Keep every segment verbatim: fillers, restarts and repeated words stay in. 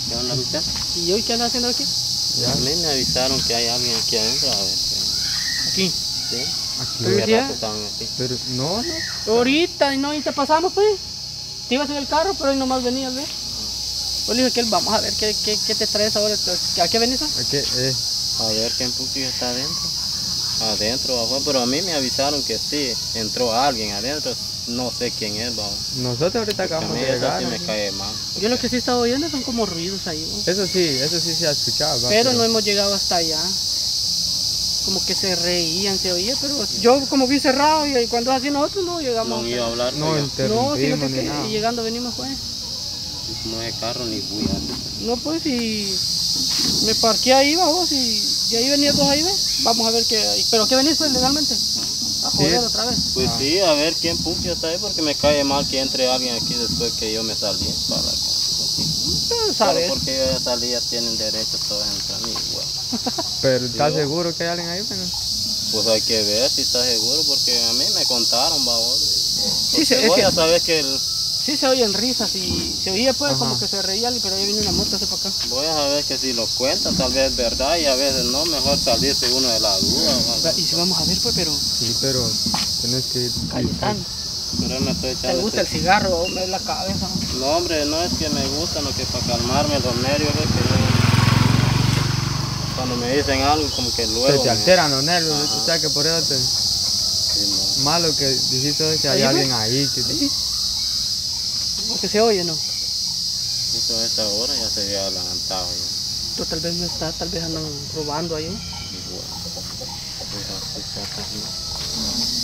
¿Qué onda, muchacho? ¿Y hoy qué andan haciendo aquí? Ya. A mí me avisaron que hay alguien aquí adentro, a ver. Aquí. ¿Sí? Aquí. ¿Qué ¿Ya? rato estaban aquí? Pero no, no. Ahorita, no, ahorita pasamos, pues. Te ibas en el carro, pero hoy nomás venías, ¿ves? Yo le dije que él, vamos a ver qué, qué, qué te traes ahora. ¿A qué venís? ¿A qué? Eh. A ver qué putillo está adentro. Adentro, afuera, pero a mí me avisaron que sí, entró alguien adentro. No sé quién es, vamos. Nosotros ahorita acabamos a mí de eso llegar. sí me ¿no? cae mal. Yo lo que sí estaba oyendo son como ruidos ahí, ¿no? Eso sí, eso sí se ha escuchado. ¿va? Pero, Pero no hemos llegado hasta allá. Como que se reían, se oía, pero yo como vi cerrado y cuando así nosotros no llegamos. No iba a hablar. no pues, No, interrumpimos fíjate ni que nada. llegando venimos, pues. no es carro ni bulla. No, pues, y me parqué ahí, vamos, y de ahí venían dos ahí, ¿ves? Vamos a ver qué. ¿Pero qué venís, pues, legalmente? A joder Sí. otra vez. Pues Ah. sí, a ver quién putillo está ahí, porque me cae mal que entre alguien aquí después que yo me salí para acá. Pero, Solo ¿sabes? porque yo ya salí, ya tienen derecho todos a entrar, mi güey. Pero ¿estás Yo- seguro que hay alguien ahí? Bueno, Pues hay que ver si está seguro, porque a mí me contaron, babos. Sí, se, es voy que a saber que el, sí se oyen risas y se oía, pues, Ajá. como que se reía alguien, pero ahí viene una moto hace para acá. voy a saber que si lo cuentan, tal vez es verdad y a veces no, mejor salirse uno de la duda. ¿no? Y si vamos a ver, pues, pero sí, pero tienes que ir. Cayetano, Pero me estoy ¿te echando gusta el este- cigarro o me la cabeza? No, hombre, no es que me gusta, no que para calmarme los nervios, es que yo- cuando me dicen algo, como que Se luego... te me- alteran los nervios, Ajá. tú sabes que por eso te... Sí, no. malo que dijiste es que hay Ahí, alguien ahí. Que... Sí. Porque se oye, ¿no? Eso a esta hora ya se había levantado ya. Pero tal vez no está, tal vez andan robando ahí. Igual. Pues así está, así.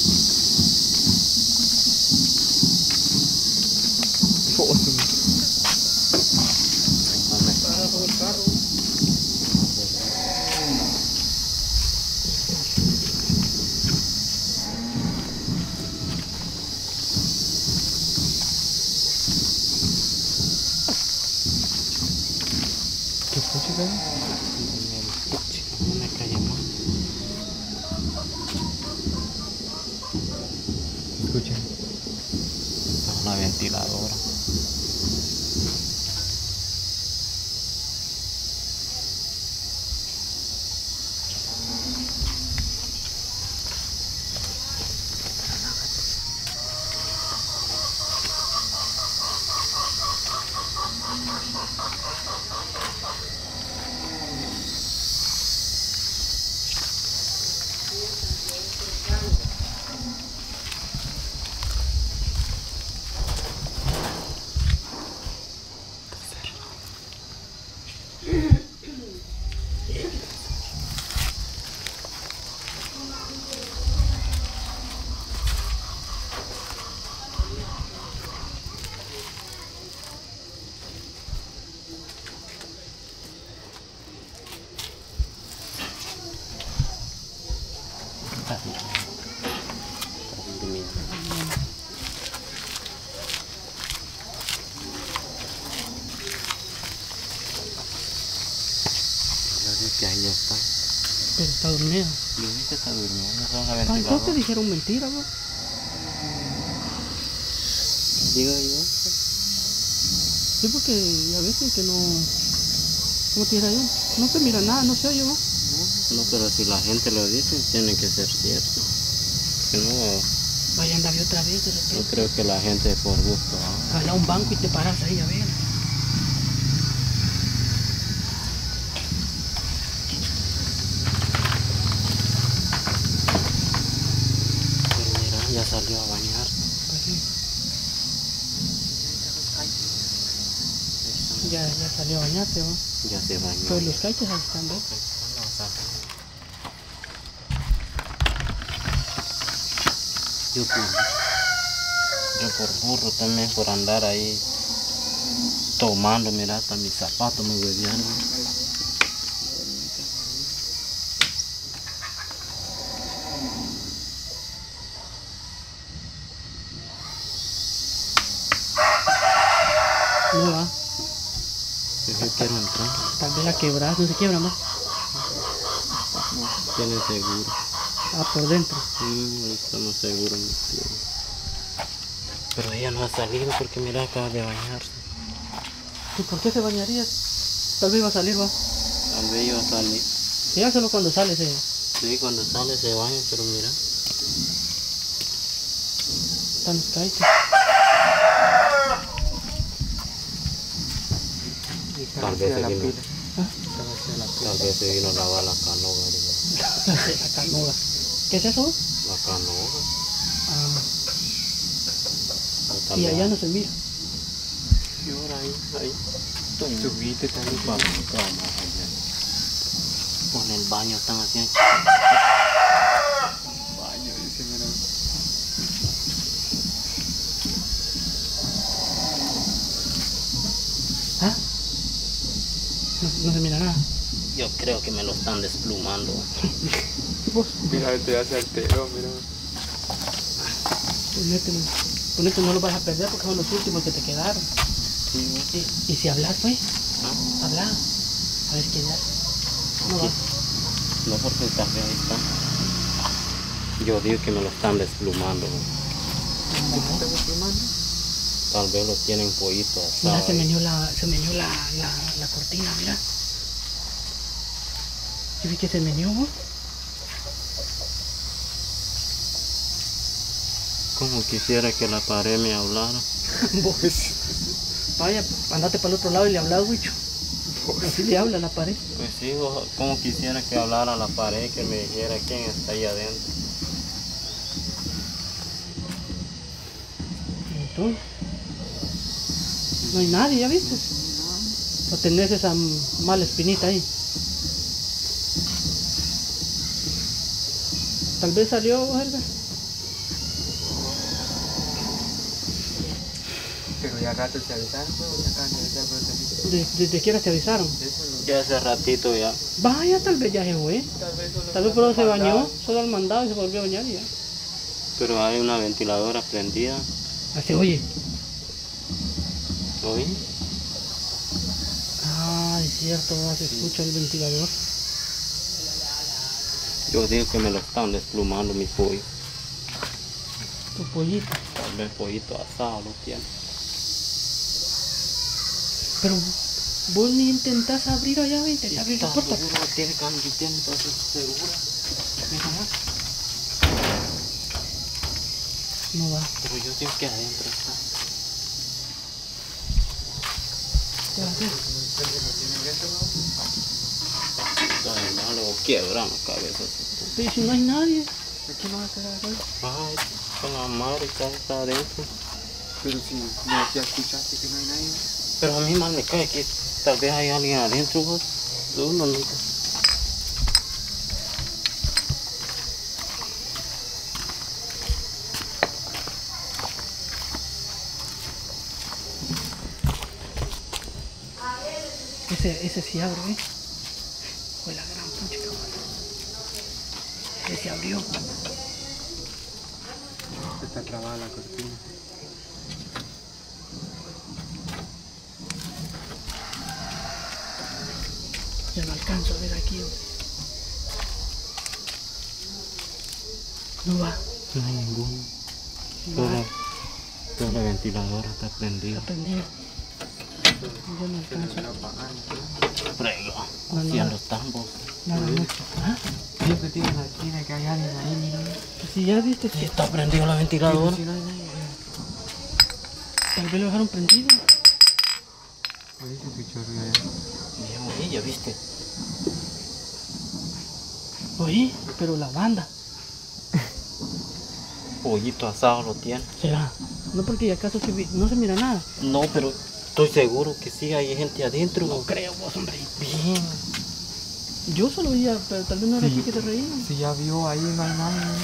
Para con el carro. ¿Qué pucha es? No me calle mal. Escucha. Es una ventiladora. Está durmiendo. Yo vi que ahí está. Pero está dormido. Yo vi que está durmiendo. Esa es una Ah, entonces te ventiladora. dijeron mentira, ¿no? Digo yo. Sí, porque a veces que no... ¿Cómo te dirá yo? No se mira nada, no se oye, ¿no? No, pero si la gente lo dice, tiene que ser cierto. Que no, Vaya, anda vi otra vez de no repente. creo que la gente por gusto. ¿no? Jala un banco y te paras ahí a ver. Pero mira, ya salió a bañar. Pues sí. Ya, ya salió a bañarse, ¿no? Ya se bañó. Pues los caiches ahí están, ¿ves? Yo por, yo por burro también, por andar ahí tomando, mira, hasta mis zapatos me huevearon. No va. Yo quiero entrar. Tal vez la quebras, no se quiebra más. Tiene seguro. Ah, por dentro. Mm, ahorita no seguro no tiene. Pero ella no ha salido porque mira, acaba de bañarse. ¿Y por qué se bañaría? Tal vez va a salir, va. Tal vez iba a salir. Ya solo cuando sale se... Sí, cuando sale se baña, pero mira. Están los caites. Tal vez se vino. ¿Ah? Tal vez se vino a lavar la canoga. Digo. La canoga. ¿Qué es eso? La canoga. Ah, O tal y vez- allá no se mira. Y ahora ahí, ahí. Subite también para Vamos allá. Con el baño están haciendo. baño, dice, mira. ¿Ah? No, no se mira nada. Yo creo que me lo están desplumando. Vos, Mira, este ya se alteró, mira. ponételo. Ponete, no lo vas a perder porque son los últimos que te quedaron. Sí, ¿Y, y si hablas, pues? ¿no? Habla. A ver qué da. No va. Aquí. No, porque tal vez ahí está. Yo digo que me lo están desplumando. ¿Está desplumando? Tal vez lo tienen pollito asado. Mira, se ahí. meñó la, se meñó la, la, la cortina, mira. Yo vi que se meñó, vos. Como quisiera que la pared me hablara. Vos. Vaya, andate para el otro lado y le hablas, Wicho. Así le habla a la pared. Pues sí, ojo, como quisiera que hablara la pared, que me dijera quién está ahí adentro. Entonces, no hay nadie, ¿ya viste? O tenés esa mala espinita ahí. Tal vez salió, Helga. Pero ya rato se avisaron, pues, o se acaban de avisar, pero también. De- ¿Desde qué hora te avisaron? Eso no. Ya hace ratito ya. Vaya, tal vez ya se fue. Tal vez solo. Tal vez por eso se bañó, solo al mandado y se volvió a bañar y ya. Pero hay una ventiladora prendida. Así, oye. ¿Oí? Ah, es cierto, va, se escucha el ventilador. Yo digo que me lo están desplumando mi pollo. Tu pollito. Tal vez pollito asado lo tiene. Pero vos ni intentás abrir allá, ve, intentás abrir la Está puerta. seguro, tiene cambio, tiene entonces segura. Mira más. No va. Pero yo digo que adentro está. ¿Qué va a hacer? Ay, no, luego quiebran la cabeza. Pero si no hay nadie. ¿Aquí no va a hacer algo? Ay, con la madre que está adentro. Pero si no, ya escuchaste que no hay nadie. Pero a mí mal me cae que tal vez hay alguien adentro, vos. Uno nunca. Ese, ese sí abre, ¿eh? Fue la gran pucha que va. Ese se abrió. Está trabada la cortina. Ya no alcanzo a ver aquí. No va. No hay ninguno. No Toda, va. toda la ventiladora está prendida. Está prendido. Yo no alcanzo. Prego. No, no. Haciendo tambos. Nada mucho. ¿Ah? Siempre tiene la esquina que hay alguien ahí, mira. Pues si ya viste que Está prendido la ventiladora. Si no hay nadie. tal vez lo dejaron prendido. Oye, se escuchó ruido allá. Bien, oye, ya viste. Oye, pero la banda. Pollito asado lo tiene. ¿Será? No, porque acaso se vi- no se mira nada. No, pero estoy seguro que sí hay gente adentro. No creo vos, hombre. Bien. Yo solo oía, pero tal vez no era Sí. aquí que se reían. Si ya vio ahí, no hay nadie. ¿no?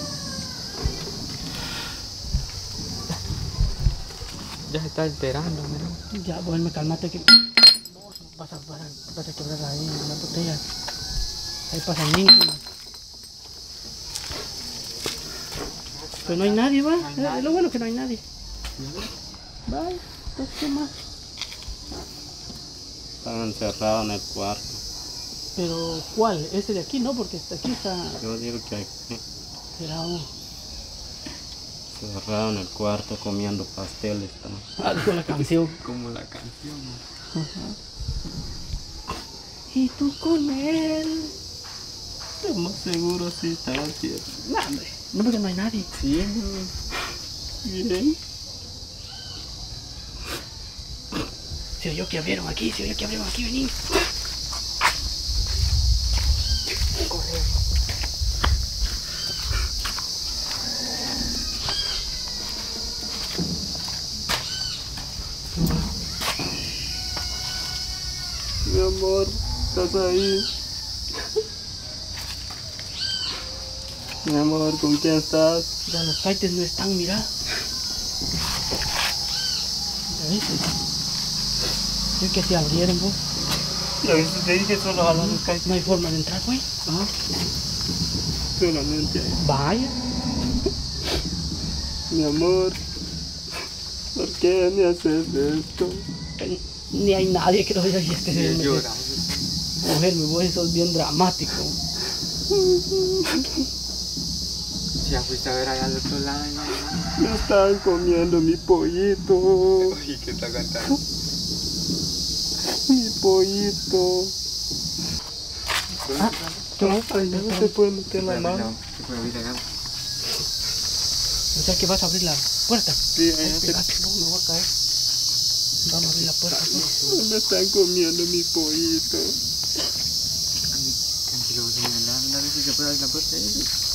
Ya se está alterando, mira. Ya, bueno, calmate que... Vos vas a, vas a, vas a quebrar ahí la botella. Ahí pasa el niño. ¿No? Pero no hay nadie, va. No hay nadie. Es lo bueno que no hay nadie. Vaya, entonces, ¿qué más? Están encerrados en el cuarto. Pero, ¿cuál? Este de aquí, ¿no? Porque hasta aquí está... Yo digo que hay Será un... encerrados en el cuarto comiendo pasteles. ¿no? Ah, con la canción. Como la canción. ¿no? tú con él. Lo más seguro sí estaba cierto. No, hombre, no, porque no hay nadie. Sí, bien. Se oyó que abrieron aquí, se oyó que abrieron aquí, vení. Corre. Mi amor, estás ahí. Mi amor, ¿con quién estás? Ya los kites no están, mira. ¿Ya viste? Yo que se abrieron, vos. Ya viste, te dije solo a los kites. No hay forma de entrar, güey. Ajá. Solamente ahí. Vaya. Mi amor, ¿por qué me haces esto? Ni hay nadie que lo vea y este Y se él mete. llora. Mujer, mi voz sos bien dramático. Si ya fuiste a ver allá al otro lado, no, no. Me están comiendo mi pollito. Uy, ¿qué está cantando? Mi pollito. Ah, ¿qué va? Ay, no se puede meter la mano. Se puede abrir acá. O sea que vas a abrir la puerta. Sí, Ay, ahí se... pegate, no, me voy a caer. Vamos a abrir la puerta, pues. Me están comiendo mi pollito. Tranquilo, señor. A ver si se puede abrir la puerta.